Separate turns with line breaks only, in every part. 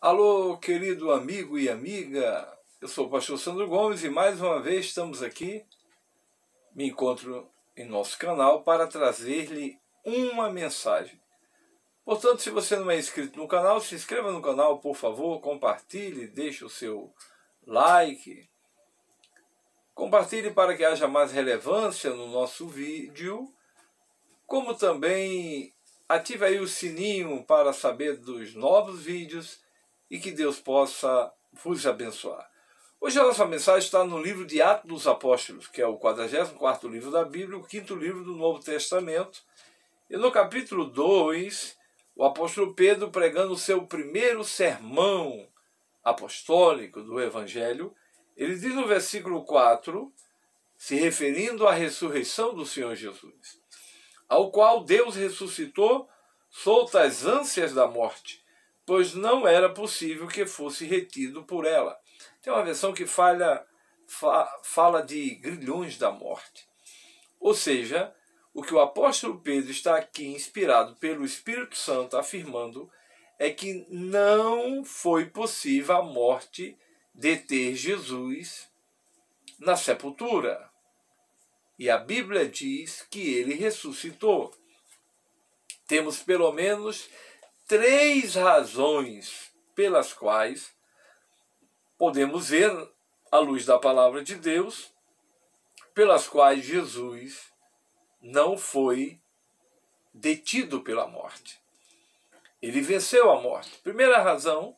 Alô, querido amigo e amiga, eu sou o pastor Sandro Gomes e mais uma vez estamos aqui, me encontro em nosso canal para trazer-lhe uma mensagem. Portanto, se você não é inscrito no canal, se inscreva no canal, por favor, compartilhe, deixe o seu like, compartilhe para que haja mais relevância no nosso vídeo, como também ative aí o sininho para saber dos novos vídeos e que Deus possa vos abençoar. Hoje a nossa mensagem está no livro de Atos dos Apóstolos, que é o 44º livro da Bíblia, o 5º livro do Novo Testamento. E no capítulo 2, o apóstolo Pedro, pregando o seu primeiro sermão apostólico do Evangelho, ele diz no versículo 4, se referindo à ressurreição do Senhor Jesus, ao qual Deus ressuscitou, solta as ânsias da morte, pois não era possível que fosse retido por ela. Tem uma versão que fala de grilhões da morte. Ou seja, o que o apóstolo Pedro está aqui inspirado pelo Espírito Santo afirmando é que não foi possível a morte deter Jesus na sepultura. E a Bíblia diz que ele ressuscitou. Temos pelo menos 3 razões pelas quais podemos ver, à luz da palavra de Deus, pelas quais Jesus não foi detido pela morte. Ele venceu a morte. Primeira razão,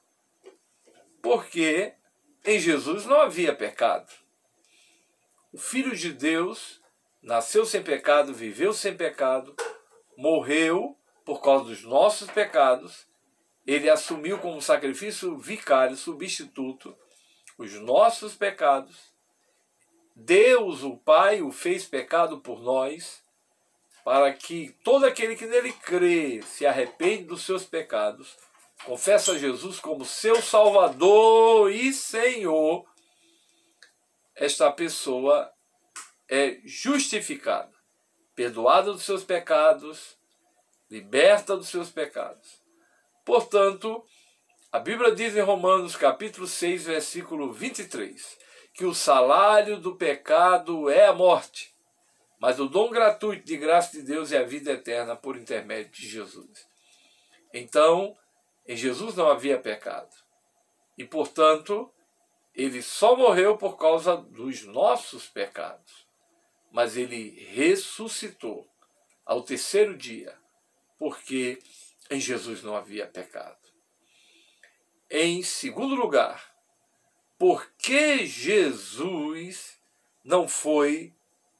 porque em Jesus não havia pecado. O Filho de Deus nasceu sem pecado, viveu sem pecado, morreu por causa dos nossos pecados. Ele assumiu como sacrifício vicário, substituto, os nossos pecados. Deus, o Pai, o fez pecado por nós, para que todo aquele que nele crê, se arrepende dos seus pecados, confessa Jesus como seu Salvador e Senhor, esta pessoa é justificada, perdoada dos seus pecados, liberta dos seus pecados. Portanto, a Bíblia diz em Romanos capítulo 6, versículo 23, que o salário do pecado é a morte, mas o dom gratuito de graça de Deus é a vida eterna por intermédio de Jesus. Então, em Jesus não havia pecado. E, portanto, ele só morreu por causa dos nossos pecados. Mas ele ressuscitou ao 3º dia, porque em Jesus não havia pecado. Em segundo lugar, porque Jesus não foi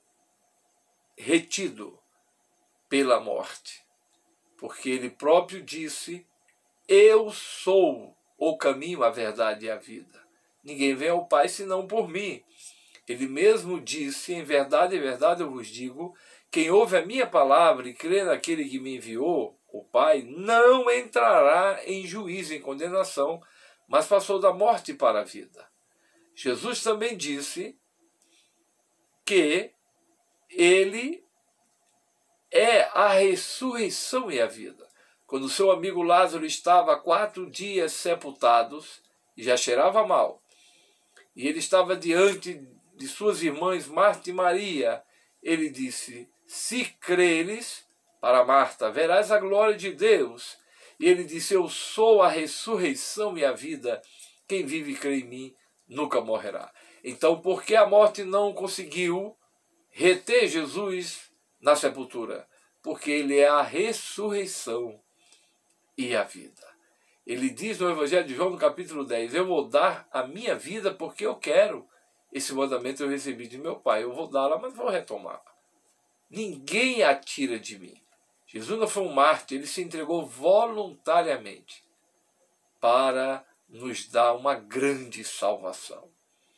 retido pela morte? Porque ele próprio disse: eu sou o caminho, a verdade e a vida. Ninguém vem ao Pai senão por mim. Ele mesmo disse: em verdade eu vos digo, quem ouve a minha palavra e crê naquele que me enviou, o Pai, não entrará em juízo, em condenação, mas passou da morte para a vida. Jesus também disse que ele é a ressurreição e a vida. Quando seu amigo Lázaro estava há 4 dias sepultados e já cheirava mal, e ele estava diante de suas irmãs Marta e Maria, ele disse: se creres, para Marta, verás a glória de Deus. E ele disse: eu sou a ressurreição e a vida. Quem vive e crê em mim nunca morrerá. Então, por que a morte não conseguiu reter Jesus na sepultura? Porque ele é a ressurreição e a vida. Ele diz no Evangelho de João, no capítulo 10, eu vou dar a minha vida porque eu quero. Esse mandamento eu recebi de meu Pai. Eu vou dá-la, mas vou retomar. Ninguém a tira de mim. Jesus não foi um mártir, ele se entregou voluntariamente para nos dar uma grande salvação.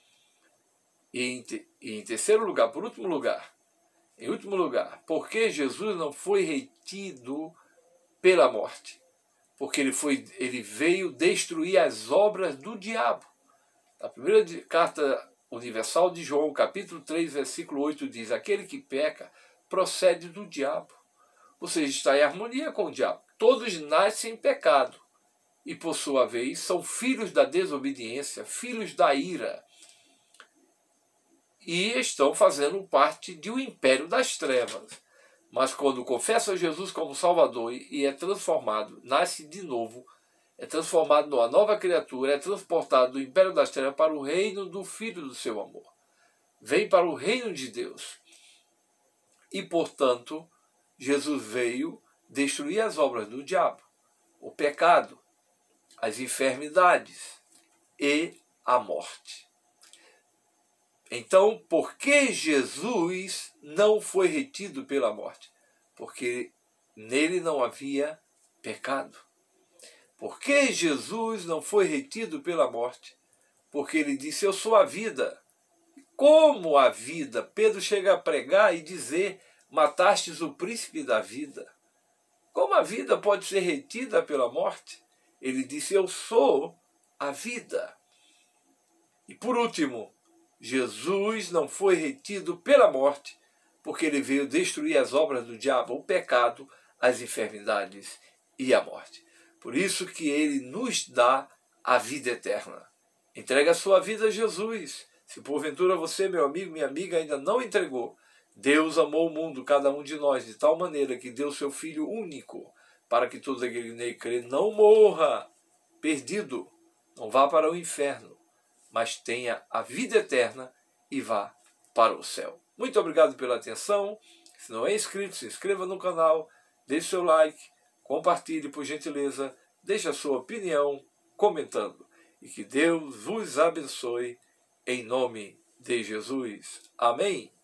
E em terceiro lugar, em último lugar, porque Jesus não foi retido pela morte? Porque ele veio destruir as obras do diabo. A primeira carta universal de João, capítulo 3, versículo 8, diz: aquele que peca procede do diabo. Ou seja, está em harmonia com o diabo. Todos nascem em pecado. e, por sua vez, são filhos da desobediência, filhos da ira, e estão fazendo parte de um império das trevas. Mas quando confessa Jesus como Salvador e é transformado, nasce de novo, é transformado numa nova criatura, é transportado do império das trevas para o reino do Filho do seu amor. Vem para o reino de Deus. E, portanto, Jesus veio destruir as obras do diabo, o pecado, as enfermidades e a morte. Então, por que Jesus não foi retido pela morte? Porque nele não havia pecado. Por que Jesus não foi retido pela morte? Porque ele disse, eu sou a vida. Como a vida? Pedro chega a pregar e dizer, matastes o príncipe da vida. Como a vida pode ser retida pela morte? Ele disse, eu sou a vida. E por último, Jesus não foi retido pela morte, porque ele veio destruir as obras do diabo, o pecado, as enfermidades e a morte. Por isso que ele nos dá a vida eterna. Entrega a sua vida a Jesus. Se porventura você, meu amigo, minha amiga, ainda não entregou, Deus amou o mundo, cada um de nós, de tal maneira que deu seu Filho único, para que todo aquele que nele crê não morra perdido, não vá para o inferno, mas tenha a vida eterna e vá para o céu. Muito obrigado pela atenção. Se não é inscrito, se inscreva no canal, deixe seu like, compartilhe por gentileza, deixe a sua opinião comentando. E que Deus vos abençoe em nome de Jesus. Amém.